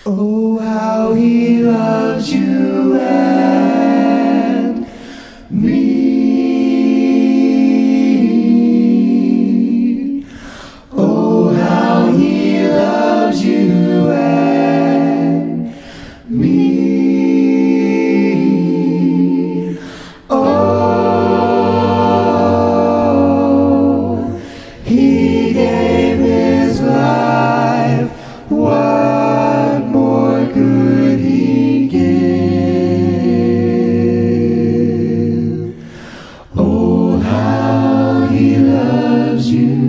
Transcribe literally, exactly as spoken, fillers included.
Oh, how he loves you and me. Oh, how he loves you and me. Oh, he gave his life. What more could he give? Oh, how he loves you.